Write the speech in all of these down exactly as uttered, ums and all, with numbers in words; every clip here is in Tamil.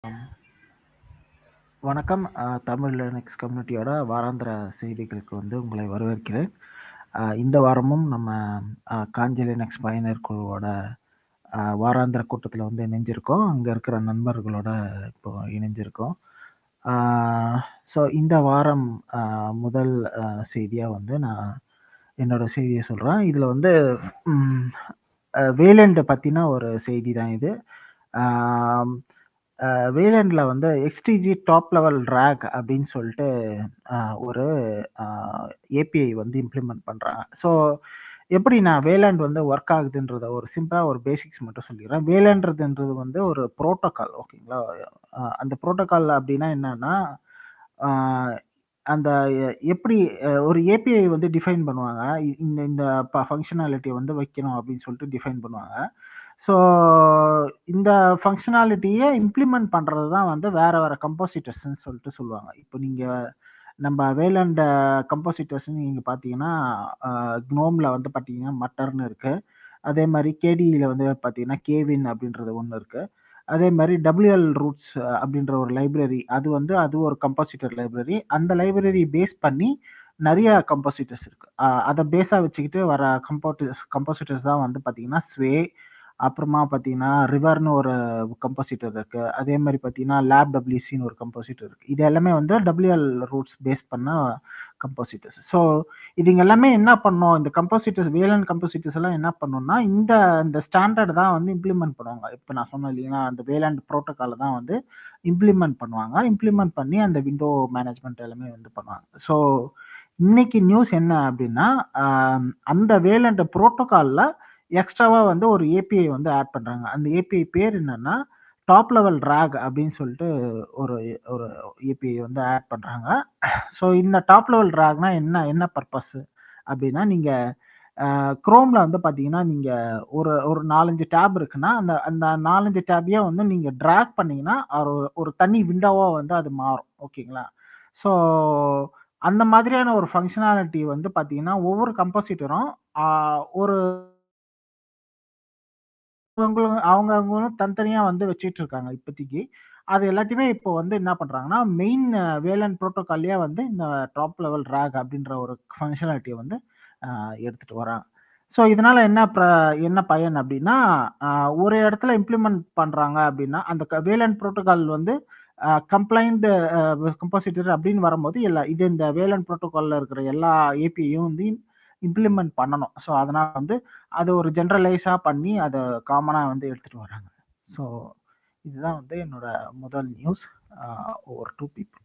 வணக்கம். அ தமிழ் லினக்ஸ் கம்யூனிட்டியோட வாராந்திர செய்திகளுக்கு வந்து உங்களை வரவேற்கிறேன். அ இந்த வாரமும் நம்ம அ காஞ்சி லினக்ஸ் பயனர் குழுவோட அ வாராந்திர கூட்டத்தில வந்து இணைஞ்சிருக்கோம். அங்க இருக்கிற நண்பர்களோட இப்போ இணைஞ்சிருக்கோம். ஆ ஸோ இந்த வாரம் அ முதல் அ செய்தியா வந்து நான் என்னோட செய்திய சொல்றேன். இதுல வந்து ம் அ வேலண்ட் பத்தின ஒரு செய்தி தான் இது. ஆம் அ வேலண்ட்ல வந்து எக்ஸ்டிஜி டாப் லெவல் ராக் அப்படின்னு சொல்லிட்டு அ ஒரு அ ஏபிஐ வந்து இம்ப்ளிமெண்ட் பண்றாங்க. ஸோ எப்படி நான் வேலண்ட் வந்து ஒர்க் ஆகுதுன்றத ஒரு சிம்பிளா ஒரு பேசிக்ஸ் மட்டும் சொல்லிக்கிறேன். வேலண்ட்றதுன்றது வந்து ஒரு புரோட்டோகால் ஓகேங்களா? அ அந்த புரோட்டோகால் அப்படின்னா என்னன்னா, ஆ அந்த எ எப்படி அ ஒரு ஏபிஐ வந்து டிஃபைன் பண்ணுவாங்க. இ- இந்த இந்த ப ஃபங்ஷனாலிட்டிய வந்து வைக்கணும் அப்படின்னு சொல்லிட்டு டிஃபைன் பண்ணுவாங்க. ஸோ இந்த ஃபங்ஷனாலிட்டிய இம்ப்ளிமெண்ட் பண்றது தான் வந்து வேற வேற கம்போசிட்டர்ஸ்ன்னு சொல்லிட்டு சொல்லுவாங்க. இப்போ நீங்க நம்ப வேலண்ட கம்போசிட்டர்ஸ்ன்னு நீங்க பார்த்தீங்கன்னா, அ க்னோம்ல வந்து பார்த்தீங்கன்னா, மட்டர்ன்னு இருக்கு. அதே மாரி கேடிஇல வந்து பார்த்தீங்கன்னா, கேவின் அப்படின்றது ஒண்ணு இருக்கு. அதே மாரி டபிள்யூஎல் ரூட்ஸ் அப்படின்ற ஒரு லைப்ரரி. அது வந்து அது ஒரு கம்போசிட்டர் லைப்ரரி. அந்த லைப்ரரி பேஸ் பண்ணி நெறைய கம்போசிட்டர்ஸ் இருக்கு. அ அத பேஸா வச்சுக்கிட்டு வர கம்போட்டர்ஸ் கம்போசிட்டர்ஸ் தான் வந்து பார்த்தீங்கன்னா, ஸ்வே, அப்புறமா பார்த்தீங்கன்னா, ரிவர்ன்னு ஒரு கம்போசிட்டர் இருக்கு. அதே மாரி பார்த்தீங்கன்னா, லேப் டபிள்யூசின்னு ஒரு கம்போசிட்டர் இருக்கு. இது எல்லாமே வந்து டபிள்யூஎல் ரூட்ஸ் பேஸ் பண்ண கம்போசிட்டர்ஸ். ஸோ இதுங்க எல்லாமே என்ன பண்ணும், இந்த கம்போசிட்டர்ஸ் வேலன் கம்போசிட்டர்ஸ் எல்லாம் என்ன பண்ணும்னா, இந்த இந்த ஸ்டாண்டர்ட் தான் வந்து இம்ப்ளிமெண்ட் பண்ணுவாங்க. இப்ப நான் சொன்னேன் இல்லைங்களா, அந்த வேலண்ட் புரோட்டோகால தான் வந்து இம்ப்ளிமெண்ட் பண்ணுவாங்க. இம்ப்ளிமெண்ட் பண்ணி அந்த விண்டோ மேனேஜ்மென்ட் எல்லாமே வந்து பண்ணுவாங்க. ஸோ இன்னைக்கு நியூஸ் என்ன அப்படின்னா, அ அந்த வேலண்ட் புரோட்டோகால்ல எக்ஸ்ட்ராவா வந்து ஒரு ஏபிஐ வந்து ஆட் பண்றாங்க. அந்த ஏபிஐ பேர் என்னன்னா, டாப் லெவல் ராக் அப்படின்னு சொல்லிட்டு ஒரு ஒரு ஏபிஐ வந்து ஆட் பண்றாங்க. ஸோ இந்த டாப் லெவல் ராக்னா என்ன என்ன பர்ப்பஸ் அப்படின்னா, நீங்க அ குரோம்ல வந்து பார்த்தீங்கன்னா, நீங்க ஒரு ஒரு நான்கு, அஞ்சு டேப் இருக்குன்னா, அந்த அந்த நான்கு, அஞ்சு டேப்பையும் வந்து நீங்க டிராக் பண்ணீங்கன்னா, ஒரு ஒரு தனி விண்டோவா வந்து அது மாறும். ஓகேங்களா? ஸோ அந்த மாதிரியான ஒரு ஃபங்ஷனாலிட்டி வந்து பார்த்தீங்கன்னா, ஒவ்வொரு கம்போசிட்டரும் ஆ ஒரு அவங்களும் அவங்க அவங்களும் தனித்தனியா வந்து வச்சுட்டு இருக்காங்க இப்போதைக்கு. அது எல்லாத்தையுமே இப்போ வந்து என்ன பண்றாங்கன்னா, மெயின் வேலன் புரோட்டோகால்லயே வந்து இந்த டாப் லெவல் ராக் அப்படின்ற ஒரு ஃபங்ஷனாலிட்டிய வந்து அ எடுத்துட்டு வராங்க. ஸோ இதனால என்ன பிர என்ன பயன் அப்படின்னா, அ ஒரு இடத்துல இம்ப்ளிமெண்ட் பண்றாங்க அப்படின்னா, அந்த க வேலன் புரோட்டோகால் வந்து அ கம்ப்ளைண்ட் அ கம்போசிட்டர் அப்படின்னு வரும்போது, எல்லா இது இந்த வேலன் புரோட்டோகால்ல இருக்கிற எல்லா ஏபிஐயும் வந்து இம்ப்ளிமெண்ட் பண்ணணும். ஸோ அதனால வந்து அது ஒரு ஜெனரலைஸா பண்ணி அத காமனா வந்து எடுத்துட்டு வராங்க. ஸோ இதுதான் வந்து என்னோட முதல் news. Uh over to people.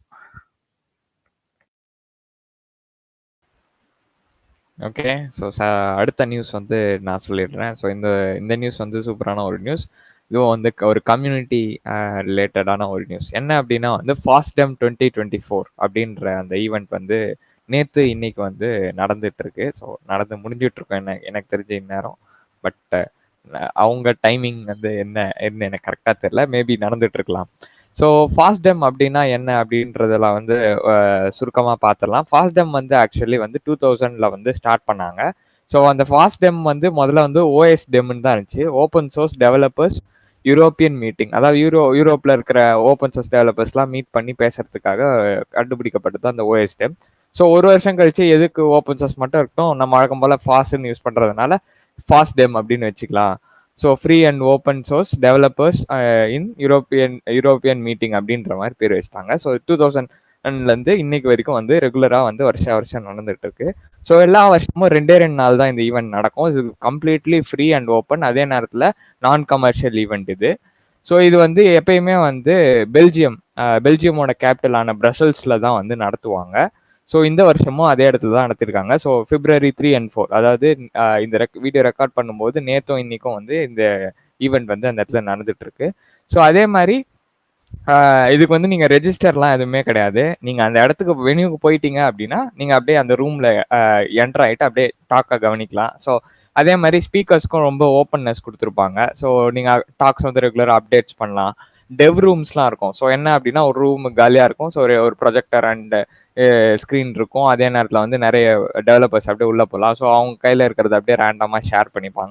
Okay. So ச அடுத்த நியூஸ் வந்து நான் சொல்லிடுறேன். ஸோ இந்த இந்த நியூஸ் வந்து சூப்பரான ஒரு நியூஸ். இதுவும் வந்து க- ஒரு கம்யூனிட்டி ரிலேட்டடான ஒரு நியூஸ். என்ன அப்படின்னா வந்து ஃபாஸ்டம் டுவெண்ட்டி டுவெண்ட்டி ஃபோர் அப்படின்ற அந்த ஈவெண்ட் வந்து நேற்று இன்னைக்கு வந்து நடந்துட்டு இருக்கு. ஸோ நடந்து முடிஞ்சிட்டு இருக்கோம் என்ன எனக்கு தெரிஞ்ச இந்நேரம். பட் அவங்க டைமிங் வந்து என்ன என்ன எனக்கு கரெக்டாக தெரியல. மேபி நடந்துட்டு இருக்கலாம். ஸோ ஃபாஸ்டம் அப்படின்னா என்ன அப்படின்றதெல்லாம் வந்து சுருக்கமாக பார்த்துடலாம். ஃபாஸ்டம் வந்து ஆக்சுவலி வந்து டூ தௌசண்ட்ல வந்து ஸ்டார்ட் பண்ணாங்க. ஸோ அந்த ஃபாஸ்டம் வந்து முதல்ல வந்து ஓஎஸ் டெம்னு தான் இருந்துச்சு. Open source developers European meeting, அதாவது யூரோ யூரோப்பில் இருக்கிற ஓப்பன் சோர்ஸ் டெவலப்பர்ஸ்லாம் மீட் பண்ணி பேசுறதுக்காக கண்டுபிடிக்கப்பட்டது தான் அந்த ஓஎஸ் டெம். ஸோ ஒரு வருஷம் கழிச்சு எதுக்கு ஓப்பன் சோர்ஸ் மட்டும் இருக்கட்டும், நம்ம வழக்கம் போல் ஃபாஸ்ட்னு யூஸ் பண்ணுறதுனால ஃபாஸ்ட் டெம் அப்படின்னு வச்சுக்கலாம். So free and open source developers in European European meeting அப்படின்ற மாதிரி பேர் வச்சிட்டாங்க. ஸோ டூ தௌசண்ட்லேருந்து இன்னைக்கு வரைக்கும் வந்து ரெகுலராக வந்து வருஷ வருஷம் நடந்துட்டு இருக்கு. ஸோ எல்லா வருஷமும் ரெண்டே ரெண்டு நாள் தான் இந்த ஈவெண்ட் நடக்கும். இது கம்ப்ளீட்லி ஃப்ரீ அண்ட் ஓப்பன். அதே நேரத்தில் நான் கமர்ஷியல் ஈவெண்ட் இது. ஸோ இது வந்து எப்பயுமே வந்து பெல்ஜியம் பெல்ஜியமோட கேபிட்டலான பிரசல்ஸில் தான் வந்து நடத்துவாங்க. ஸோ இந்த வருஷமும் அதே இடத்துல தான் நடத்திருக்காங்க. So February three and four, அதாவது அஹ், இந்த ரெக் வீடியோ ரெக்கார்ட் பண்ணும்போது நேற்றும் இன்னைக்கும் வந்து இந்த ஈவெண்ட் வந்து அந்த இடத்துல நடந்துட்டு இருக்கு. ஸோ அதே மாதிரி ஆஹ் இதுக்கு வந்து நீங்க ரெஜிஸ்டர்லாம் எதுவுமே கிடையாது. நீங்க அந்த இடத்துக்கு வெனியூக்கு போயிட்டீங்க அப்படின்னா நீங்க அப்படியே அந்த ரூம்ல என்டர் ஆயிட்டு அப்படியே டாக்கை கவனிக்கலாம். ஸோ அதே மாதிரி ஸ்பீக்கர்ஸ்க்கும் ரொம்ப ஓப்பன்னஸ் கொடுத்துருப்பாங்க. ஸோ நீங்க டாக்ஸ் வந்து ரெகுலராக அப்டேட்ஸ் பண்ணலாம். டெவ் ரூம்ஸ்லாம் இருக்கும். ஸோ என்ன அப்படின்னா ஒரு ரூம் காலியாக இருக்கும். ஸோ ஒரு ஒரு ப்ரொஜெக்டர் அண்ட் ஸ்க்ரீன் இருக்கும். அதே நேரத்தில் வந்து நிறைய டெவலப்பர்ஸ் அப்படியே உள்ளே போகலாம். ஸோ அவங்க கையில் இருக்கிறத அப்படியே ரேண்டமாக ஷேர் பண்ணிப்பாங்க.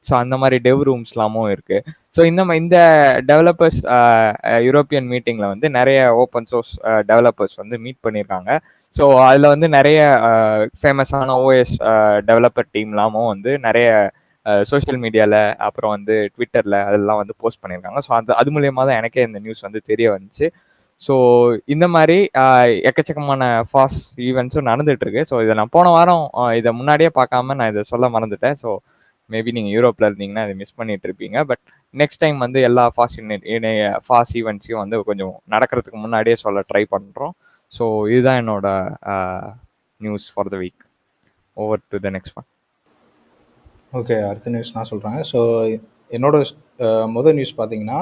ஸோ அந்த மாதிரி டெவ் ரூம்ஸ்லாமும் இருக்கு. ஸோ இந்த இந்த டெவலப்பர்ஸ் யூரோப்பியன் மீட்டிங்கில் வந்து நிறைய ஓப்பன் சோர்ஸ் டெவலப்பர்ஸ் வந்து மீட் பண்ணியிருக்காங்க. ஸோ அதில் வந்து நிறைய ஃபேமஸான ஓஎஸ் டெவலப்பர் டீம்லாமும் வந்து நிறைய சோஷியல் மீடியாவில் அப்புறம் வந்து ட்விட்டரில் அதெல்லாம் வந்து போஸ்ட் பண்ணியிருக்காங்க. ஸோ அது அது மூலியமாக தான் எனக்கே இந்த நியூஸ் வந்து தெரிய வந்துச்சு. ஸோ இந்த மாதிரி எக்கச்சக்கமான ஃபாஸ்ட் ஈவெண்ட்ஸும் நடந்துட்டு இருக்கு. ஸோ இதை நான் போன வாரம் இதை முன்னாடியே பார்க்காம நான் இதை சொல்ல மறந்துட்டேன். ஸோ மேபி நீங்கள் யூரோப்பில் இருந்தீங்கன்னா இதை மிஸ் பண்ணிட்டு இருப்பீங்க. பட் நெக்ஸ்ட் டைம் வந்து எல்லா ஃபாஸ்ட் ஃபாஸ்ட் ஈவெண்ட்ஸையும் வந்து கொஞ்சம் நடக்கிறதுக்கு முன்னாடியே சொல்ல ட்ரை பண்ணுறோம். ஸோ இதுதான் என்னோட news for the week. Over to the next one. Okay, அடுத்த நியூஸ் நான் சொல்கிறேன். ஸோ என்னோட முதல் நியூஸ் பார்த்தீங்கன்னா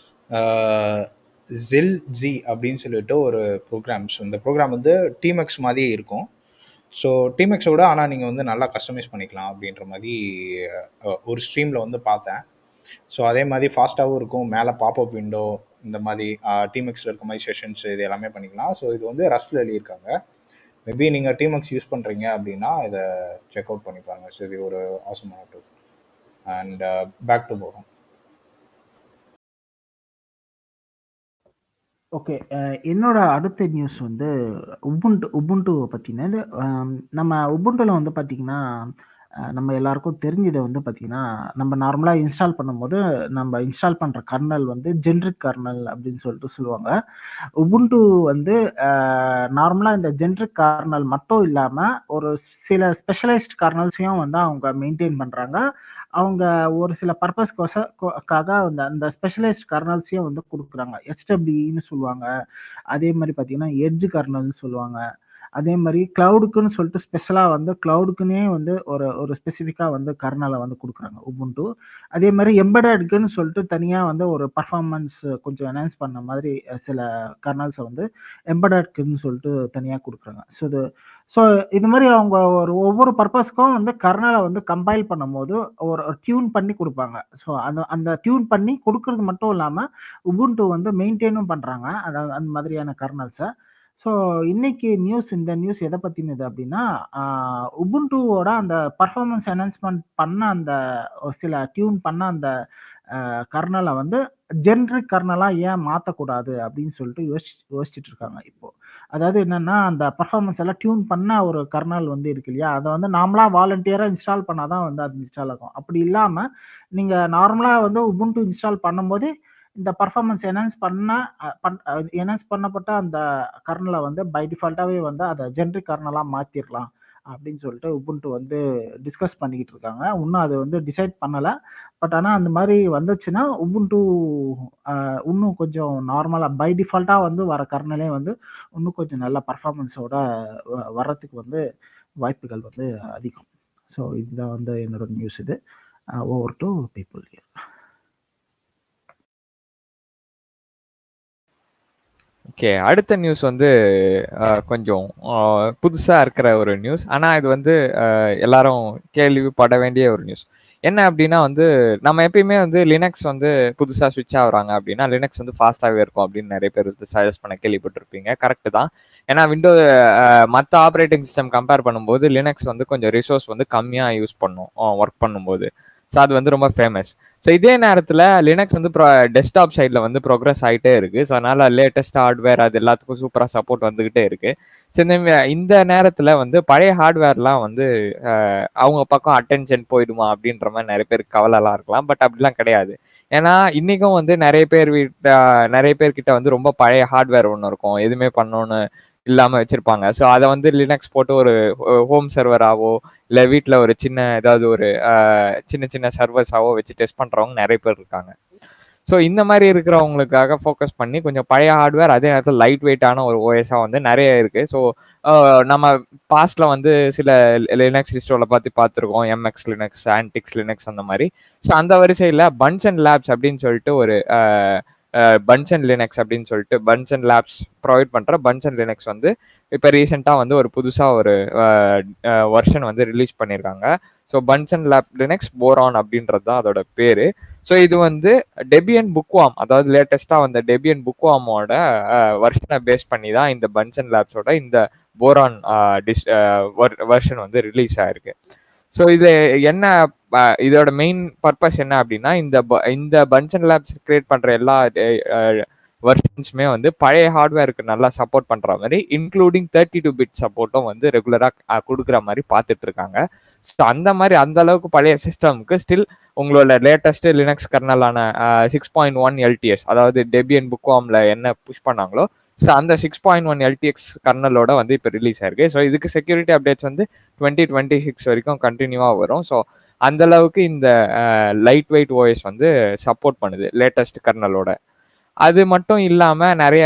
ஜில் ஜி அப்படின்னு சொல்லிட்டு ஒரு ப்ரோக்ராம்ஸ். இந்த ப்ரோக்ராம் வந்து டீமெக்ஸ் மாதிரியே இருக்கும். ஸோ டீமெக்ஸை விட ஆனால் நீங்கள் வந்து நல்லா கஸ்டமைஸ் பண்ணிக்கலாம் அப்படின்ற மாதிரி ஒரு ஸ்ட்ரீமில் வந்து பார்த்தேன். ஸோ அதே மாதிரி ஃபாஸ்ட்டாகவும் இருக்கும். மேலே பாப்அப் விண்டோ இந்த மாதிரி டீமெக்ஸில் இருக்க மாதிரி செஷன்ஸ் இது எல்லாமே பண்ணிக்கலாம். ஸோ இது வந்து ரஸ்ட்டில் எழுதியிருக்காங்க. மேபி நீங்கள் டீமெக்ஸ் யூஸ் பண்ணுறீங்க அப்படின்னா இதை செக் அவுட் பண்ணி பாருங்கள். ஸோ இது ஒரு ஆசமான டூல். அண்ட் பேக் டு போகும். ஓகே, என்னோட அடுத்த நியூஸ் வந்து உபுண்டு உபுண்டுவை பற்றினது. நம்ம உபுண்டில் வந்து பார்த்திங்கன்னா நம்ம எல்லாருக்கும் தெரிஞ்சதை வந்து பார்த்திங்கன்னா நம்ம நார்மலாக இன்ஸ்டால் பண்ணும்போது நம்ம இன்ஸ்டால் பண்ணுற கர்னல் வந்து ஜென்ரிக் கர்னல் அப்படின்னு சொல்லிட்டு சொல்லுவாங்க. உபுண்டு வந்து நார்மலாக இந்த ஜென்ரிக் கர்னல் மட்டும் இல்லாமல் ஒரு சில ஸ்பெஷலைஸ்ட் கர்னல்ஸையும் வந்து அவங்க மெயின்டைன் பண்ணுறாங்க. அவங்க ஒரு சில பர்பஸ்க்காக அந்த அந்த ஸ்பெஷலைஸ்ட் கர்னல்ஸையும் வந்து கொடுக்குறாங்க. ஹெச்டபிள்யூன்னு சொல்லுவாங்க. அதே மாதிரி பார்த்தீங்கன்னா எட்ஜ் கர்னல்னு சொல்லுவாங்க. அதே மாதிரி க்ளவுடுக்குன்னு சொல்லிட்டு ஸ்பெஷலாக வந்து க்ளவுடுக்குன்னே வந்து ஒரு ஒரு ஸ்பெசிஃபிக்காக வந்து கர்னலை வந்து கொடுக்குறாங்க உபுண்டு. அதே மாதிரி எம்பெடட்க்குன்னு சொல்லிட்டு தனியாக வந்து ஒரு பர்ஃபார்மன்ஸ் கொஞ்சம் என்ஹான்ஸ் பண்ண மாதிரி சில கர்னல்ஸை வந்து எம்பெடட்க்குன்னு சொல்லிட்டு தனியாக கொடுக்குறாங்க. ஸோ இது ஸோ இது மாதிரி அவங்க ஒரு ஒவ்வொரு பர்பஸ்க்கும் வந்து கர்னலை வந்து கம்பைல் பண்ணும்போது ஒரு டியூன் பண்ணி கொடுப்பாங்க. ஸோ அந்த அந்த டியூன் பண்ணி கொடுக்கறது மட்டும் இல்லாமல் உபுண்டு வந்து மெயின்டைனும் பண்ணுறாங்க அதாவது அந்த மாதிரியான கர்னல்ஸை. ஸோ இன்னைக்கு நியூஸ் இந்த நியூஸ் எதை பற்றினது அப்படின்னா உபுண்டுவோட அந்த பர்ஃபார்மன்ஸ் என்ஹான்ஸ்மெண்ட் பண்ண அந்த சில டியூன் பண்ண அந்த கர்னலை வந்து ஜென்ரிக் கர்னலாக ஏன் மாற்றக்கூடாது அப்படின்னு சொல்லிட்டு யோசி யோசிச்சுட்டு இருக்காங்க இப்போ. அதாவது என்னென்னா அந்த பர்ஃபார்மன்ஸ் எல்லாம் டியூன் பண்ண ஒரு கர்னல் வந்து இருக்கு இல்லையா, அதை வந்து நார்மலாக வாலண்டியராக இன்ஸ்டால் பண்ணால் தான் வந்து அது இன்ஸ்டால் ஆகும். அப்படி இல்லாமல் நீங்கள் நார்மலாக வந்து உபுண்டு இன்ஸ்டால் பண்ணும்போது இந்த பர்ஃபார்மன்ஸ் என்ஹான்ஸ் பண்ண என்ஹான்ஸ் பண்ணப்பட்ட அந்த கர்னலை வந்து பை டிஃபால்ட்டாகவே வந்து அதை ஜென்ரிக் கர்னலாக மாற்றிடலாம் அப்படின்னு சொல்லிட்டு உபுண்டு வந்து டிஸ்கஸ் பண்ணிக்கிட்டு இருக்காங்க. இன்னும் அது வந்து டிசைட் பண்ணலை. பட் ஆனால் அந்த மாதிரி வந்துச்சுன்னா உபுண்டு இன்னும் கொஞ்சம் நார்மலாக பை டிஃபால்ட்டாக வந்து வர கர்னலே வந்து இன்னும் கொஞ்சம் நல்ல பர்ஃபார்மன்ஸோட வர்றதுக்கு வந்து வாய்ப்புகள் வந்து அதிகம். ஸோ இதுதான் வந்து என்னோட நியூஸ். இது over to people here. Okay, அடுத்த நியூஸ் வந்து கொஞ்சம் புதுசாக இருக்கிற ஒரு நியூஸ். ஆனால் இது வந்து எல்லாரும் கேள்விப்பட வேண்டிய ஒரு நியூஸ். என்ன அப்படின்னா வந்து நம்ம எப்பயுமே வந்து லினக்ஸ் வந்து புதுசாக ஸ்விட்ச் ஆகுறாங்க அப்படின்னா லினக்ஸ் வந்து ஃபாஸ்ட்டாகவே இருக்கும் அப்படின்னு நிறைய பேர் வந்து சஜஸ்ட் பண்ண கேள்விப்பட்டிருப்பீங்க. கரெக்டு தான். ஏன்னா விண்டோ மற்ற ஆப்ரேட்டிங் சிஸ்டம் கம்பேர் பண்ணும்போது லினக்ஸ் வந்து கொஞ்சம் ரிசோர்ஸ் வந்து கம்மியாக யூஸ் பண்ணும் ஒர்க் பண்ணும்போது. ஸோ அது வந்து ரொம்ப ஃபேமஸ். ஸோ இதே நேரத்தில் லினக்ஸ் வந்து ப்ரோ டெஸ்க்டாப் சைடில் வந்து ப்ரோக்ரஸ் ஆகிட்டே இருக்குது. ஸோ அதனால் லேட்டஸ்ட் ஹார்ட்வேர் அது எல்லாத்துக்கும் சூப்பராக சப்போர்ட் வந்துக்கிட்டே இருக்குது. ஸோ இந்த இந்த நேரத்தில் வந்து பழைய ஹார்ட்வேர்லாம் வந்து அவங்க பக்கம் அட்டென்ஷன் போயிடுமா அப்படின்ற மாதிரி நிறைய பேருக்கு கவலைலாம் இருக்கலாம். பட் அப்படிலாம் கிடையாது. ஏன்னா இன்றைக்கும் வந்து நிறைய பேர் வீட்ட நிறைய பேர்கிட்ட வந்து ரொம்ப பழைய ஹார்ட்வேர் ஒன்று இருக்கும், எதுவுமே பண்ணணுன்னு இல்லாமல் வச்சுருப்பாங்க. ஸோ அதை வந்து லினக்ஸ் போட்டு ஒரு ஹோம் சர்வராகவோ இல்லை வீட்டில் ஒரு சின்ன ஏதாவது ஒரு சின்ன சின்ன சர்வர்ஸாவோ வச்சு டெஸ்ட் பண்ணுறவங்க நிறைய பேர் இருக்காங்க. ஸோ இந்த மாதிரி இருக்கிறவங்களுக்காக ஃபோக்கஸ் பண்ணி கொஞ்சம் பழைய ஹார்ட்வேர் அதே நேரத்தில் லைட் வெயிட்டான ஒரு ஓஎஸாக வந்து நிறைய இருக்குது. ஸோ நம்ம பாஸ்டில் வந்து சில லினக்ஸ் டிஸ்ட்ரோவில் பார்த்து பார்த்துருக்கோம், எம்எக்ஸ் லினக்ஸ், ஆன்டிக்ஸ் லினக்ஸ் அந்த மாதிரி. ஸோ அந்த வரிசையில் பன்சன் லேப்ஸ் அப்படின்னு சொல்லிட்டு ஒரு பன்சன் லினக்ஸ் அப்படின்னு சொல்லிட்டு பன்சன் லேப்ஸ் ப்ரொவைட் பண்ணுற பன்சன் லினக்ஸ் வந்து இப்போ ரீசெண்டாக வந்து ஒரு புதுசாக ஒரு வெர்ஷன் வந்து ரிலீஸ் பண்ணியிருக்காங்க. So Bunsen lab Linux Boron அப்படின்றது தான் அதோட பேர். ஸோ இது வந்து டெபியன் புக்வாம், அதாவது லேட்டஸ்ட்டாக வந்த டெபியன் புக்வாமோட வெர்ஷனை பேஸ் பண்ணி தான் இந்த பன்சன் லேப்ஸோட இந்த போரான் டிஸ் வெர்ஷன் வந்து ரிலீஸ் ஆயிருக்கு. ஸோ இது என்ன அஹ், இதோட மெயின் பர்பஸ் என்ன அப்படின்னா இந்த bu- இந்த பன்சன் லேப்ஸ் கிரியேட் பண்ற எல்லா வெர்ஷன்ஸுமே வந்து பழைய ஹார்ட்வேருக்கு நல்லா சப்போர்ட் பண்ற மாதிரி இன்க்ளூடிங் தேர்ட்டி டூ பிட் சப்போர்ட்டும் வந்து ரெகுலராக கொடுக்குற மாதிரி பார்த்துட்டு இருக்காங்க. ஸோ அந்த மாதிரி அந்த அளவுக்கு பழைய சிஸ்டம்க்கு ஸ்டில் உங்களோட லேட்டஸ்ட் லினக்ஸ் கர்னலான சிக்ஸ் பாயிண்ட் ஒன் எல்டிஎஸ், அதாவது டெபியன் புக்வாம்ல என்ன புஷ் பண்ணாங்களோ ஸோ அந்த சிக்ஸ் பாயிண்ட் ஒன் எல்டிஎக்ஸ் கர்னலோட வந்து இப்போ ரிலீஸ் ஆயிருக்கு. ஸோ இதுக்கு செக்யூரிட்டி அப்டேட்ஸ் வந்து டுவெண்ட்டி டுவெண்ட்டி சிக்ஸ் வரைக்கும் கண்டினியூவாக வரும். ஸோ அந்த அளவுக்கு இந்த லைட் வெயிட் ஓஎஸ் வந்து சப்போர்ட் பண்ணுது லேட்டஸ்ட் கர்னலோட. அது மட்டும் இல்லாமல் நிறைய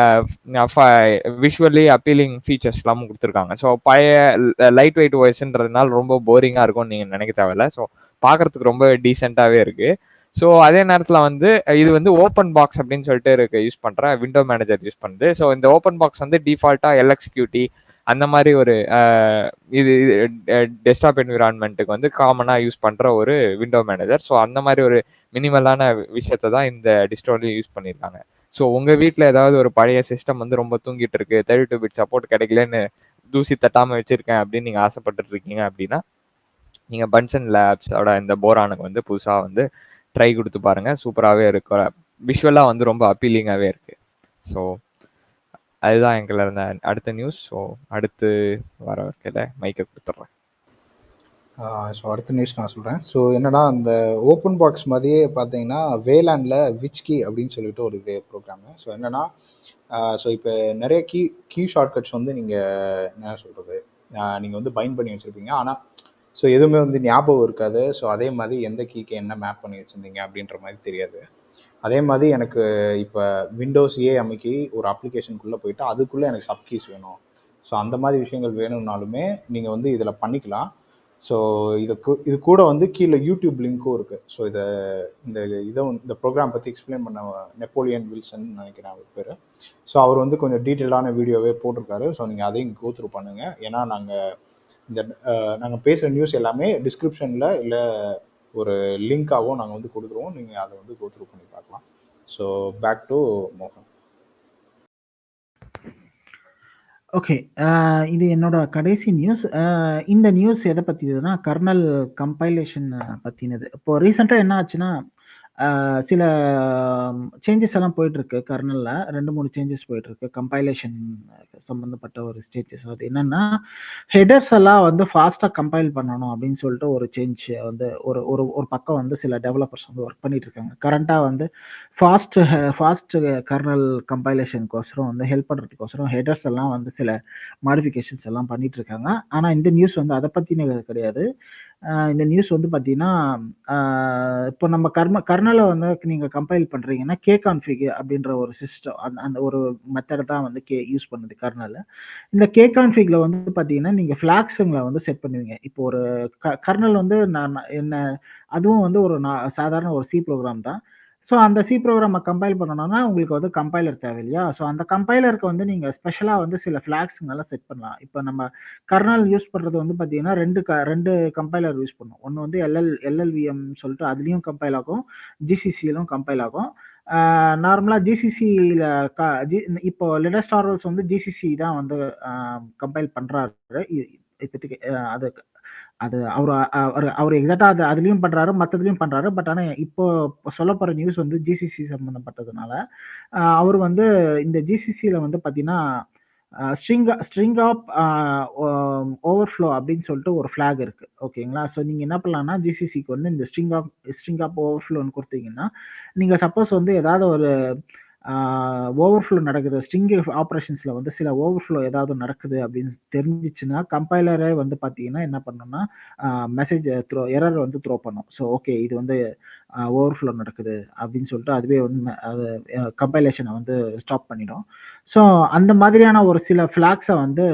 விஷுவலி அப்பீலிங் ஃபீச்சர்ஸ்லாம் கொடுத்துருக்காங்க. ஸோ பழைய லைட் வெயிட் ஓஎஸ்ன்றதுனால ரொம்ப போரிங்காக இருக்கும்னு நீங்கள் நினைக்க தேவையில்ல. ஸோ பார்க்கறதுக்கு ரொம்ப டீசெண்டாகவே இருக்குது. ஸோ அதே நேரத்தில் வந்து இது வந்து ஓப்பன் பாக்ஸ் அப்படின்னு சொல்லிட்டு இருக்கு யூஸ் பண்ணுற விண்டோ மேனேஜர் யூஸ் பண்ணுது. ஸோ இந்த ஓப்பன் பாக்ஸ் வந்து டிஃபால்ட்டாக எல்எக்ஸ்கியூடி அந்த மாதிரி ஒரு இது டெஸ்க்டாப் என்விரான்மெண்ட்டுக்கு வந்து காமனாக யூஸ் பண்ணுற ஒரு விண்டோ மேனேஜர். ஸோ அந்த மாதிரி ஒரு மினிமலான விஷயத்தை தான் இந்த டிஸ்ட்ரோலையும் யூஸ் பண்ணியிருக்காங்க. ஸோ உங்கள் வீட்டில் ஏதாவது ஒரு பழைய சிஸ்டம் வந்து ரொம்ப தூங்கிட்டு இருக்கு, தேர்ட்டி டூ பிட் சப்போர்ட் கிடைக்கலன்னு தூசி தட்டாமல் வச்சுருக்கேன் அப்படின்னு நீங்கள் ஆசைப்பட்டுட்டு இருக்கீங்க அப்படின்னா நீங்கள் பன்சன் லேப்ஸோட இந்த போரானுக்கு வந்து புதுசாக வந்து ட்ரை கொடுத்து பாருங்கள். சூப்பராகவே இருக்கு, விஷுவலாக வந்து ரொம்ப அப்பீலிங்காகவே இருக்குது. ஸோ அதுதான் எங்களை இருந்த அடுத்த நியூஸ். ஸோ அடுத்து வர வைக்கல மைக்கை கொடுத்துட்றேன். ஸோ அடுத்த நியூஸ் நான் சொல்கிறேன். ஸோ என்னன்னா அந்த ஓப்பன் பாக்ஸ் மாதிரியே பார்த்தீங்கன்னா வேலாண்டில் விச்கி அப்படின்னு சொல்லிட்டு ஒரு இது ப்ரோக்ராமு. ஸோ என்னென்னா ஸோ இப்போ நிறைய கீ கீ ஷார்ட்கட்ஸ் வந்து நீங்கள் என்ன சொல்கிறது நீங்கள் வந்து பைண்ட் பண்ணி வச்சுருப்பீங்க. ஆனால் ஸோ எதுவுமே வந்து ஞாபகம் இருக்காது. ஸோ அதே மாதிரி எந்த கீக்கு என்ன மேப் பண்ணி வச்சுருந்தீங்க அப்படின்ற மாதிரி தெரியாது. அதே மாதிரி எனக்கு இப்போ விண்டோஸ் ஏ அமைக்கி ஒரு அப்ளிகேஷனுக்குள்ளே போயிட்டு அதுக்குள்ளே எனக்கு சப் கீஸ் வேணும். ஸோ அந்த மாதிரி விஷயங்கள் வேணும்னாலுமே நீங்கள் வந்து இதில் பண்ணிக்கலாம். ஸோ இதுக்கு இது கூட வந்து கீழே யூடியூப் லிங்க்கும் இருக்குது. ஸோ இதை இந்த இதை இந்த ப்ரோக்ராம் பற்றி எக்ஸ்பிளைன் பண்ண நெப்போலியன் வில்சன் நினைக்கிறேன் அவர் பேர். ஸோ அவர் வந்து கொஞ்சம் டீட்டெயிலான வீடியோவே போட்டிருக்காரு. ஸோ நீங்கள் அதையும் கோ த்ரூ பண்ணுங்கள். ஏன்னா நாங்கள் இந்த நாங்கள் பேசுகிற நியூஸ் எல்லாமே டிஸ்கிரிப்ஷனில் இல்லை ஒரு லிங்காகவும் நாங்கள் வந்து கொடுக்குறோம். நீங்கள் அதை வந்து கோ த்ரூ பண்ணி பார்க்கலாம். ஸோ பேக் டு மோகன். ஓகே, இது என்னோட கடைசி நியூஸ். இந்த நியூஸ் எதை பற்றினதுன்னா கர்னல் கம்பைலேஷன் பற்றினது. இப்போ ரீசெண்டாக என்ன ஆச்சுன்னா சில சேஞ்சஸ் எல்லாம் போயிட்டுருக்கு கர்னலில். ரெண்டு மூணு சேஞ்சஸ் போயிட்டுருக்கு கம்பைலேஷன் சம்மந்தப்பட்ட ஒரு ஸ்டேஜஸ். அது என்னென்னா ஹெடர்ஸ் எல்லாம் வந்து ஃபாஸ்ட்டாக கம்பைல் பண்ணணும் அப்படின்னு சொல்லிட்டு ஒரு சேஞ்ச் வந்து ஒரு ஒரு ஒரு பக்கம் வந்து சில டெவலப்பர்ஸ் வந்து ஒர்க் பண்ணிட்டு இருக்காங்க. கரண்ட்டாக வந்து ஃபாஸ்ட் ஃபாஸ்ட் கர்னல் கம்பைலேஷனுக்கோசரம் வந்து ஹெல்ப் பண்ணுறதுக்கோசரம் ஹெடர்ஸ் எல்லாம் வந்து சில மாடிஃபிகேஷன்ஸ் எல்லாம் பண்ணிட்டு இருக்காங்க. ஆனால் இந்த நியூஸ் வந்து அதை பற்றின கிடையாது. இந்த நியூஸ் வந்து பார்த்தீங்கன்னா இப்போ நம்ம கர்ம கர்னலை வந்து நீங்கள் கம்பைல் பண்ணுறீங்கன்னா கே கான்ஃபிக் அப்படின்ற ஒரு சிஸ்டம் அந்த அந்த ஒரு மெத்தட் தான் வந்து கே யூஸ் பண்ணுது கர்னலில். இந்த கே கான்ஃபிகில் வந்து பார்த்தீங்கன்னா நீங்கள் ஃப்ளாக்ஸுங்களை வந்து செட் பண்ணுவீங்க. இப்போ ஒரு க கர்னல் வந்து நான் என்ன அதுவும் வந்து ஒரு நான் சாதாரண ஒரு சி ப்ரோக்ராம் தான். ஸோ அந்த சி ப்ரோக்ராமை கம்பைல் பண்ணணும்னா உங்களுக்கு வந்து கம்பைலர் தேவை இல்லையா? ஸோ அந்த கம்பைலருக்கு வந்து நீங்கள் ஸ்பெஷலாக வந்து சில ஃப்ளாக்ஸுங்கெல்லாம் செட் பண்ணலாம். இப்போ நம்ம கர்னல் யூஸ் பண்ணுறது வந்து பார்த்தீங்கன்னா ரெண்டு க ரெண்டு கம்பைலர் யூஸ் பண்ணும். ஒன்று வந்து எல்எல் எல்எல்விஎம் சொல்லிட்டு அதுலேயும் கம்பைல் ஆகும், ஜிசிசியிலும் கம்பைல் ஆகும். நார்மலாக ஜிசிசியில் க ஜி இப்போ லேட்டஸ்ட் ஆர்வல்ஸ் வந்து ஜிசிசி தான் வந்து கம்பைல் பண்ணுறாரு இப்போதைக்கு. அது அது அவர் அவர் அவர் எக்ஸாக்டாக அது அதுலேயும் பண்ணுறாரு, மற்றதுலையும் பண்ணுறாரு. பட் ஆனால் இப்போ சொல்ல போகிற நியூஸ் வந்து ஜிசிசி சம்மந்தப்பட்டதுனால அவர் வந்து இந்த ஜிசிசியில் வந்து பார்த்தீங்கன்னா ஸ்ட்ரிங் ஸ்ட்ரிங் ஆப் ஓவர்ஃப்ளோ அப்படின்னு சொல்லிட்டு ஒரு ஃப்ளாக் இருக்குது. ஓகேங்களா? ஸோ நீங்கள் என்ன பண்ணலாம்னா ஜிசிசிக்கு வந்து இந்த ஸ்ட்ரிங் ஆப் ஸ்ட்ரிங் ஆப் ஓவர்ஃப்ளோன்னு கொடுத்தீங்கன்னா நீங்கள் சப்போஸ் வந்து ஏதாவது ஒரு ஓவர்ஃப்ளோ நடக்குது, ஸ்ட்ரிங் ஆப்ரேஷன்ஸில் வந்து சில ஓவர்ஃப்ளோ ஏதாவது நடக்குது அப்படின்னு தெரிஞ்சிச்சுன்னா கம்பைலரே வந்து பார்த்தீங்கன்னா என்ன பண்ணணும்னா மெசேஜ் த்ரோ எரர் வந்து த்ரோ பண்ணும். ஸோ ஓகே இது வந்து ஓவர்ஃப்ளோ நடக்குது அப்படின்னு சொல்லிட்டு அதுவே வந்து அது கம்பைலேஷனை வந்து ஸ்டாப் பண்ணிடும். ஸோ அந்த மாதிரியான ஒரு சில ஃப்ளாக்ஸை வந்து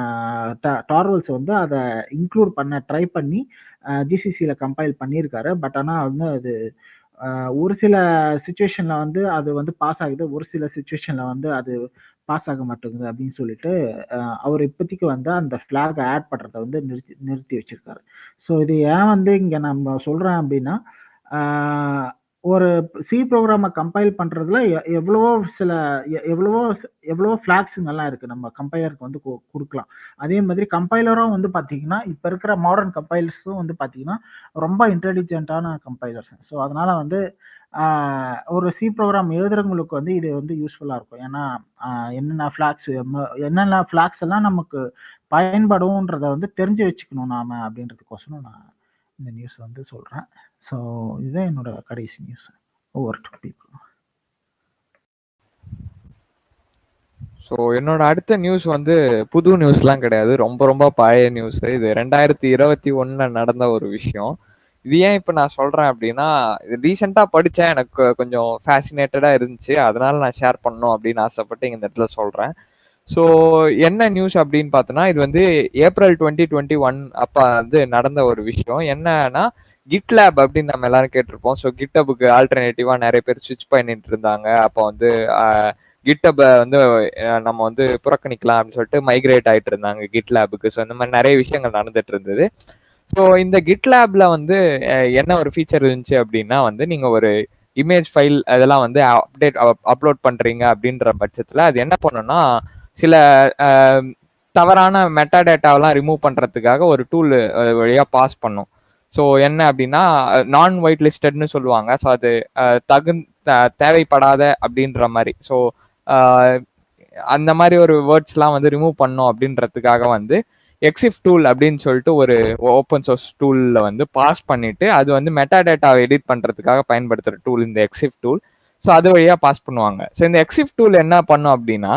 டார்வல்ஸ் வந்து அதை இன்க்ளூட் பண்ண ட்ரை பண்ணி ஜிசிசியில் கம்பைல் பண்ணியிருக்காரு. பட் ஆனால் வந்து அது ஒரு சில சுச்சுவேஷனில் வந்து அது வந்து பாஸ் ஆகுது, ஒரு சில சுச்சுவேஷனில் வந்து அது பாஸ் ஆக மாட்டேங்குது அப்படின்னு சொல்லிட்டு அவர் இப்போதைக்கு வந்து அந்த ஃப்ளாகை ஆட் பண்ணுறதை வந்து நிறுத்தி நிறுத்தி வச்சிருக்காரு. ஸோ இது ஏன் வந்து இங்கே நம்ம சொல்கிறேன் அப்படின்னா ஒரு சி ப்ரோக்ராமை கம்பைல் பண்ணுறதுல எவ்வளவோ சில எ- எவ்வளவோ ஸ்- எவ்வளவோ ஃப்ளாக்ஸுங்கெல்லாம் இருக்குது நம்ம கம்பைலருக்கு வந்து கு- கொடுக்கலாம். அதே மாதிரி கம்பைலரும் வந்து பார்த்தீங்கன்னா இப்போ இருக்கிற மாடர்ன் கம்பைலர்ஸும் வந்து பார்த்தீங்கன்னா ரொம்ப இன்டெலிஜென்ட்டான கம்பைலர்ஸ். ஸோ அதனால வந்து ஆஹ், ஒரு சி ப்ரோக்ராம் எழுதுறவங்களுக்கு வந்து இது வந்து யூஸ்ஃபுல்லாக இருக்கும். ஏன்னா ஆஹ், என்னென்ன ஃப்ளாக்ஸ் என்னென்ன ஃப்ளாக்ஸ் எல்லாம் நமக்கு பயன்படும்ன்றத வந்து தெரிஞ்சு வச்சுக்கணும் நாம அப்படின்றதுக்கோசரம் நான் இந்த நியூஸ் வந்து சொல்கிறேன். ஸோ இதுதான் என்னோட கடைசி news. Over to people. So என்னோட அடுத்த நியூஸ் வந்து புது நியூஸ்லாம் கிடையாது, ரொம்ப ரொம்ப பழைய நியூஸ். இது ரெண்டாயிரத்தி இருபத்தி ஒன்னுல நடந்த ஒரு விஷயம். இது ஏன் இப்போ நான் சொல்றேன் அப்படின்னா, இது ரீசெண்டாக படித்தேன், எனக்கு கொஞ்சம் ஃபேசினேட்டடாக இருந்துச்சு, அதனால நான் ஷேர் பண்ணணும் அப்படின்னு ஆசைப்பட்டு இந்த இடத்துல சொல்றேன். ஸோ என்ன நியூஸ் அப்படின்னு பார்த்தோன்னா, இது வந்து ஏப்ரல் டுவெண்ட்டி டுவெண்ட்டி ஒன் அப்போ வந்து நடந்த ஒரு விஷயம். என்னன்னா, கிட்லேப் அப்படின்னு நம்ம எல்லாரும் கேட்டிருப்போம். ஸோ கிட்டபுக்கு ஆல்டர்னேட்டிவாக நிறைய பேர் ஸ்விட்ச் பண்ணிட்டு இருந்தாங்க. அப்போ வந்து கிட்டபை வந்து அஹ், நம்ம வந்து புறக்கணிக்கலாம் அப்படின்னு சொல்லிட்டு மைக்ரேட் ஆகிட்டு இருந்தாங்க கிட்லேபுக்கு. ஸோ இந்த மாதிரி நிறைய விஷயங்கள் நடந்துட்டு இருந்தது. ஸோ இந்த கிட்லேப்ல வந்து அஹ், என்ன ஒரு ஃபீச்சர் இருந்துச்சு அப்படின்னா வந்து, நீங்கள் ஒரு இமேஜ் ஃபைல் அதெல்லாம் வந்து அப்டேட் அப்லோட் பண்ணுறீங்க அப்படின்ற பட்சத்தில் அது என்ன பண்ணுன்னா, சில அஹ், தவறான மெட்டா டேட்டாவெல்லாம் ரிமூவ் பண்ணுறதுக்காக ஒரு டூல் வழியாக பாஸ் பண்ணும். ஸோ என்ன அப்படின்னா, நான் ஒயிட் லிஸ்டட்னு சொல்லுவாங்க. ஸோ அது அஹ், தகு த- தேவைப்படாத அப்படின்ற மாதிரி. ஸோ அந்த மாதிரி ஒரு வேர்ட்ஸ்லாம் வந்து ரிமூவ் பண்ணும் அப்படின்றதுக்காக வந்து எக்ஸிஃப் டூல் அப்படின்னு சொல்லிட்டு ஒரு ஓப்பன் சோர்ஸ் டூலில் வந்து பாஸ் பண்ணிட்டு, அது வந்து மெட்டா டேட்டாவை எடிட் பண்ணுறதுக்காக பயன்படுத்துகிற டூல் இந்த எக்ஸிஃப் டூல். ஸோ அது வழியாக பாஸ் பண்ணுவாங்க. ஸோ இந்த எக்ஸிஃப் டூல் என்ன பண்ணும் அப்படின்னா,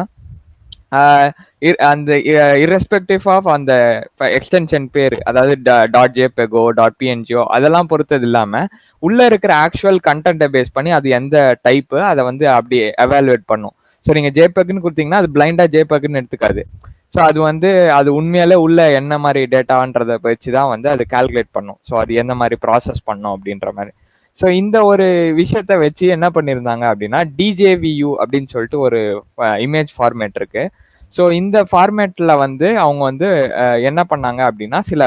ஆஹ் இ- அந்த இரஸ்பெக்டிவ் ஆஃப் அந்த எக்ஸ்டென்ஷன் பேர், அதாவது டாட் ஜேபெகோ டாட் பிஎன்ஜிஓ அதெல்லாம் பொறுத்தது இல்லாமல் உள்ள இருக்கிற ஆக்சுவல் கண்டென்ட்டை பேஸ் பண்ணி அது எந்த டைப்பு அதை வந்து அப்படி எவாலுவேட் பண்ணும். ஸோ நீங்கள் ஜேபெக்னு கொடுத்தீங்கன்னா அது பிளைண்டாக ஜேபெக்னு எடுத்துக்காது. ஸோ அது வந்து அது உண்மையாலே உள்ள என்ன மாதிரி டேட்டான்றதை வச்சு தான் வந்து அது கால்குலேட் பண்ணும். ஸோ அது எந்த மாதிரி ப்ராசஸ் பண்ணும் அப்படின்ற மாதிரி. ஸோ இந்த ஒரு விஷயத்த வச்சு என்ன பண்ணியிருந்தாங்க அப்படின்னா, டிஜேவியூ அப்படின்னு சொல்லிட்டு ஒரு இமேஜ் ஃபார்மேட் இருக்கு. ஸோ இந்த ஃபார்மேட்டில் வந்து அவங்க வந்து அஹ், என்ன பண்ணாங்க அப்படின்னா, சில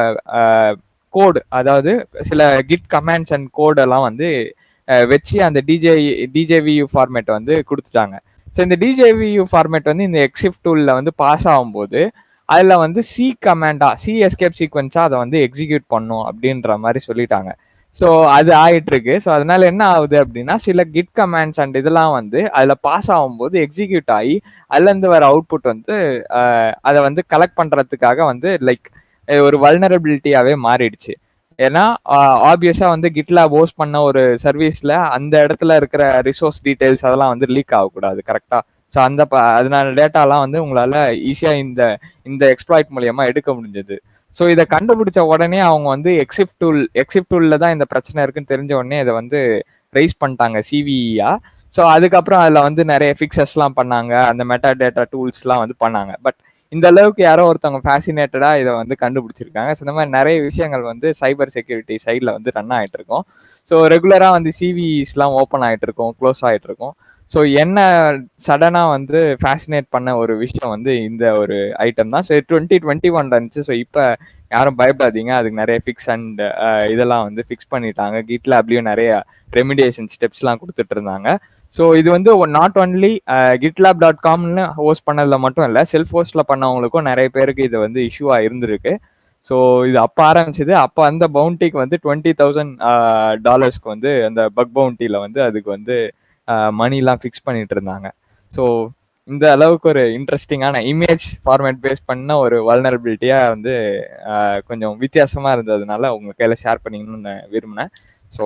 கோடு, அதாவது சில கிட் கமாண்ட்ஸ் அண்ட் கோடெல்லாம் வந்து அஹ், வச்சு அந்த டிஜே டிஜேவியூ ஃபார்மேட் வந்து கொடுத்துட்டாங்க. ஸோ இந்த டிஜேவியூ ஃபார்மேட் வந்து இந்த எக்ஸிஃப் டூலில் வந்து பாஸ் ஆகும்போது அதில் வந்து சி கமாண்டா சி எஸ்கேப் சீக்வன்ஸாக அதை வந்து எக்ஸிக்யூட் பண்ணும் அப்படின்ற மாதிரி சொல்லிட்டாங்க. ஸோ அது ஆகிட்டு இருக்கு. ஸோ அதனால என்ன ஆகுது அப்படின்னா, சில கிட் கமாண்ட்ஸ் அண்ட் இதெல்லாம் வந்து அதில் பாஸ் ஆகும்போது எக்ஸிக்யூட் ஆகி அதுலேருந்து வர அவுட்புட் வந்து அஹ், அதை வந்து கலெக்ட் பண்ணுறதுக்காக வந்து லைக் ஒரு வல்னரபிலிட்டியாகவே மாறிடுச்சு. ஏன்னா ஆப்வியஸாக வந்து கிட்லாப் ஹோஸ்ட் பண்ண ஒரு சர்வீஸில் அந்த இடத்துல இருக்கிற ரிசோர்ஸ் டீட்டெயில்ஸ் அதெல்லாம் வந்து லீக் ஆகக்கூடாது கரெக்டாக. ஸோ அந்த ப அதனால டேட்டாலாம் வந்து உங்களால் ஈஸியாக இந்த இந்த எக்ஸ்ப்ளாய்ட் மூலியமா எடுக்க முடிஞ்சது. ஸோ இதை கண்டுபிடிச்ச உடனே அவங்க வந்து எக்ஸிப் டூல் எக்ஸிப் டூலில் தான் இந்த பிரச்சனை இருக்குன்னு தெரிஞ்ச உடனே இதை வந்து ரைஸ் பண்ணிட்டாங்க சிவிஇயா. ஸோ அதுக்கப்புறம் அதில் வந்து நிறைய ஃபிக்சர்ஸ்லாம் பண்ணாங்க, அந்த மெட்டா டேட்டா டூல்ஸ்லாம் வந்து பண்ணாங்க. பட் இந்த அளவுக்கு யாரோ ஒருத்தவங்க ஃபேசினேட்டடாக இதை வந்து கண்டுபிடிச்சிருக்காங்க. ஸோ இந்த மாதிரி நிறைய விஷயங்கள் வந்து சைபர் செக்யூரிட்டி சைடில் வந்து ரன் ஆகிட்டு இருக்கும். ஸோ ரெகுலராக வந்து சிவிஇஸ்லாம் ஓப்பன் ஆகிட்டு இருக்கும், க்ளோஸ் ஆகிட்டு இருக்கும். ஸோ என்ன சடனாக வந்து ஃபேசினேட் பண்ண ஒரு விஷயம் வந்து இந்த ஒரு ஐட்டம் தான். ஸோ டுவெண்ட்டி டுவெண்ட்டி ஒன் இருந்துச்சு. ஸோ இப்போ யாரும் பயப்படாதீங்க, அதுக்கு நிறைய ஃபிக்ஸ் அண்ட் இதெல்லாம் வந்து ஃபிக்ஸ் பண்ணிட்டாங்க. கிட்லாப்லேயும் நிறைய ரெமிடியேஷன் ஸ்டெப்ஸ்லாம் கொடுத்துட்டு இருந்தாங்க. ஸோ இது வந்து நாட் ஒன்லி கிட்லாப் டாட் காம்னு ஹோஸ்ட் பண்ணதில் மட்டும் இல்லை, செல்ஃப் ஹோஸ்டில் பண்ணவங்களுக்கும் நிறைய பேருக்கு இது வந்து இஷ்யூவாக இருந்திருக்கு. ஸோ இது அப்போ ஆரம்பிச்சது. அப்போ அந்த பவுண்டிக்கு வந்து டுவெண்ட்டி தௌசண்ட் டாலர்ஸ்க்கு வந்து அந்த பக் பவுண்டியில் வந்து அதுக்கு வந்து மணிலாம் ஃபிக்ஸ் பண்ணிட்டு இருந்தாங்க. ஸோ இந்த அளவுக்கு ஒரு இன்ட்ரெஸ்டிங்கான இமேஜ் ஃபார்மேட் பேஸ் பண்ண ஒரு வல்னரபிலிட்டியாக வந்து கொஞ்சம் வித்தியாசமாக இருந்ததுனால உங்கள் கையில் ஷேர் பண்ணிக்கணும்னு நான் விரும்பினேன். ஸோ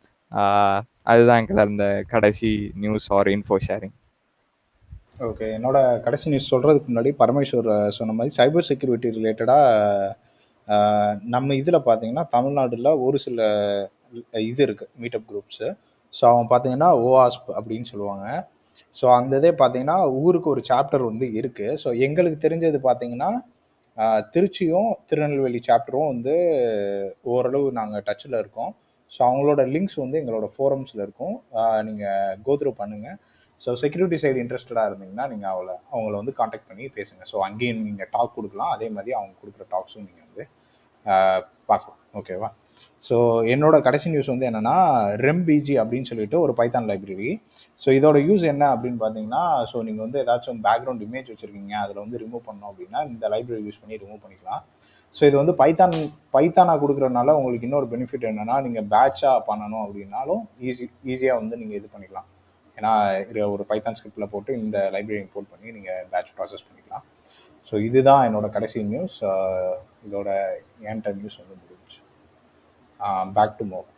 அதுதான் எங்களை இந்த கடைசி news or info sharing. Okay, என்னோட கடைசி நியூஸ் சொல்கிறதுக்கு முன்னாடி பரமேஸ்வர் சொன்ன மாதிரி சைபர் செக்யூரிட்டி ரிலேட்டடாக நம்ம இதில் பார்த்தீங்கன்னா தமிழ்நாட்டில் ஒரு சில இது இருக்குது மீட்டப் குரூப்ஸு. ஸோ அவன் பார்த்தீங்கன்னா ஓஆஸ்ப் அப்படின்னு சொல்லுவாங்க. ஸோ அந்த இதே பார்த்தீங்கன்னா ஊருக்கு ஒரு சாப்டர் வந்து இருக்குது. ஸோ எங்களுக்கு தெரிஞ்சது பார்த்தீங்கன்னா திருச்சியும் திருநெல்வேலி சாப்டரும் வந்து ஓரளவு நாங்கள் டச்சில் இருக்கோம். ஸோ அவங்களோட லிங்க்ஸ் வந்து எங்களோட ஃபோரம்ஸில் இருக்கும், நீங்கள் கோத்ரூ பண்ணுங்கள். ஸோ செக்யூரிட்டி சைடு இன்ட்ரெஸ்டடாக இருந்தீங்கன்னா நீங்கள் அவளை அவங்கள வந்து காண்டாக்ட் பண்ணி பேசுங்க. ஸோ அங்கேயும் நீங்கள் டாக் கொடுக்கலாம், அதே மாதிரி அவங்க கொடுக்குற டாக்ஸும் நீங்கள் வந்து பார்க்கலாம். ஓகேவா? ஸோ என்னோட கடைசி நியூஸ் வந்து என்னன்னா ரெம்பிஜி அப்படின்னு சொல்லிட்டு ஒரு பைத்தான் லைப்ரரி. ஸோ இதோட யூஸ் என்ன அப்படின்னு பார்த்தீங்கன்னா, ஸோ நீங்கள் வந்து ஏதாச்சும் பேக்ரவுண்ட் இமேஜ் வச்சுருக்கீங்க, அதில் வந்து ரிமூவ் பண்ணோம் அப்படின்னா இந்த லைப்ரரி யூஸ் பண்ணி ரிமூவ் பண்ணிக்கலாம். ஸோ இது வந்து பைத்தான் பைத்தானாக கொடுக்குறதுனால உங்களுக்கு இன்னொரு பெனிஃபிட் என்னென்னா, நீங்கள் பேட்சாக பண்ணணும் அப்படின்னாலும் ஈஸி ஈஸியாக வந்து நீங்கள் இது பண்ணிக்கலாம். ஏன்னா ஒரு பைத்தான் ஸ்கிரிப்டில் போட்டு இந்த லைப்ரரி இம்போர்ட் பண்ணி நீங்கள் பேட்ச் ப்ராசஸ் பண்ணிக்கலாம். ஸோ இதுதான் என்னோட கடைசி நியூஸ். இதோட என்கிட்ட நியூஸ் வந்து முடிஞ்சிச்சு. பேக் டு மோ.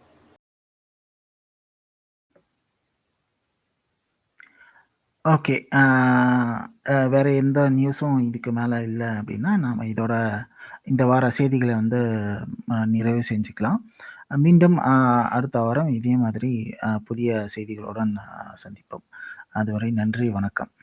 ஓகே. வேற எந்த நியூஸும் இதுக்கு மேலே இல்லை அப்படின்னா நாம் இதோட இந்த வார செய்திகளை வந்து நிறைவு செஞ்சுக்கலாம். மீண்டும் அடுத்த வாரம் இதே மாதிரி புதிய செய்திகளுடன் சந்திப்போம். அதுவரை நன்றி, வணக்கம்.